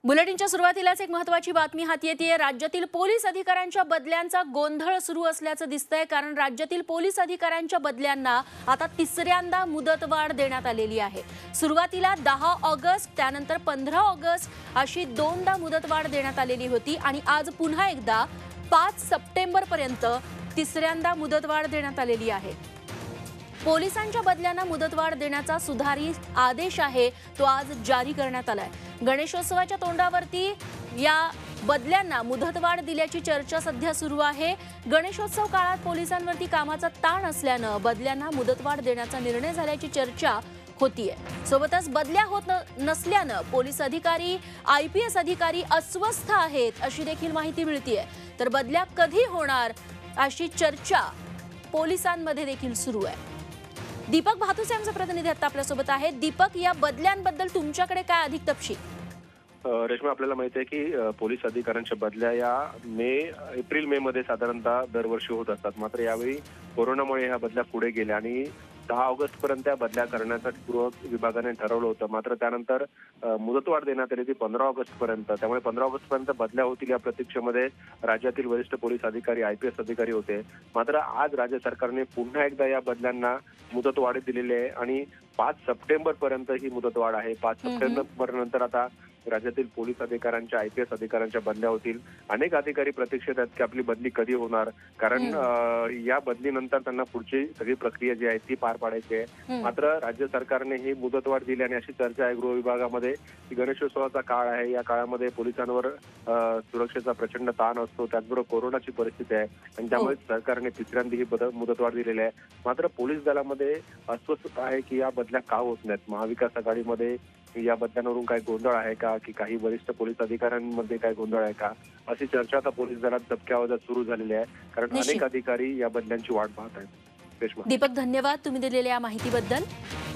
बुलेटिनच्या सुरुवातीलाच एक महत्त्वाची बातमी हाती येते। राज्यातील पोलीस अधिकाऱ्यांच्या बदल्यांचा गोंधळ सुरू असल्याचं दिसतंय, कारण राज्यातील पोलीस अधिकाऱ्यांच्या बदल्यांना आता तिसऱ्यांदा मुदतवाढ देण्यात आलेली आहे। सुरुवातीला 10 ऑगस्ट, त्यानंतर 15 ऑगस्ट अशी दोनदा मुदतवाढ देण्यात आलेली होती आणि आज पुन्हा एकदा 5 सप्टेंबर पर्यंत तिसऱ्यांदा मुदतवाढ देण्यात आलेली आहे। पोलिसांच्या बदल्यांना मुदतवाढ देण्याचा सुधारित आदेश आहे तो आज जारी करण्यात आलाय। गणेशोत्सवाच्या तोंडावरती या बदल्यांना मुदतवाढ दिल्याची चर्चा सध्या सुरू आहे। गणेशोत्सव काळात पोलिसांवरती कामाचा ताण असल्याने बदल्यांना मुदतवाढ देण्याचा निर्णय झाल्याची चर्चा होतीये। सोबतच बदल्या होत नसल्याने पोलीस अधिकारी, IPS अधिकारी अस्वस्थ आहेत अशी देखील माहिती मिळतीये। तर बदल्या कधी होणार अशी चर्चा पोलिसांमध्ये देखील सुरू आहे। दीपक भातुसे आमचे प्रतिनिधी आता आपल्या सोबत आहेत। दीपक, या बदल्यांबद्दल तुमच्याकडे काय अधिक तपशील? रेश्मा, आपल्याला माहिती आहे की पोलीस अधिकाऱ्यांच्या बदल्या या एप्रिल मे मध्ये साधारणतः दरवर्षी होत असतात। मात्र यावेळी कोरोनामुळे ह्या बदल्या पुढे गेल्या आणि 10 ऑगस्ट पर्यंत त्या बदल्या करण्यासाठी पूर्व विभागाने ठरवलं होतं। मात्र त्यानंतर मुदतवाढ देण्यात आली ती 15 ऑगस्ट पर्यंत। त्यामुळे 15 ऑगस्ट पर्यंत बदल्या होतील या प्रतीक्षेमध्ये राज्यातील वरिष्ठ पोलीस अधिकारी, IPS अधिकारी होते। मात्र आज राज्य सरकारने पुन्हा एकदा या बदल्यांना मुदतवाढ दिलेली आहे आणि 5 सप्टेंबर पर्यंत ही मुदतवाढ आहे। 5 सप्टेंबर नंतर आता राज्यातील पोलीस अधिकाऱ्यांच्या, IPS अधिकाऱ्यांच्या बदल्या होतील। अनेक अधिकारी प्रतीक्षेत आहेत की आपली बदली कधी होणार, कारण या बदलीनंतर त्यांना पुढची सगळी प्रक्रिया जी आहे ती पार पाडायची आहे। मात्र राज्य सरकारने ही मुदतवाढ दिली आणि अशी चर्चा आहे गृह विभागामध्ये की गणेशोत्सवाचा काळ आहे, या काळामध्ये पोलिसांवर सुरक्षेचा प्रचंड ताण असतो, त्याचबरोबर कोरोनाची परिस्थिती आहे आणि त्यामुळे सरकारने तिसऱ्यांदा ही मुदतवाढ दिलेली आहे। मात्र पोलीस दलामध्ये अस्वस्थता आहे की या बदल्या का होत नाहीत। महाविकास आघाडीमध्ये या बदल्यांवरून काही गोंधळ आहे का, की काही वरिष्ठ पोलीस अधिकाऱ्यांमध्ये काही गोंधळ आहे का, अशी चर्चा आता पोलीस दलात दबक्या आवाजात सुरू झालेली आहे, कारण अनेक अधिकारी या बदल्यांची वाट पाहत आहेत। दीपक, धन्यवाद तुम्ही दिलेल्या या माहितीबद्दल।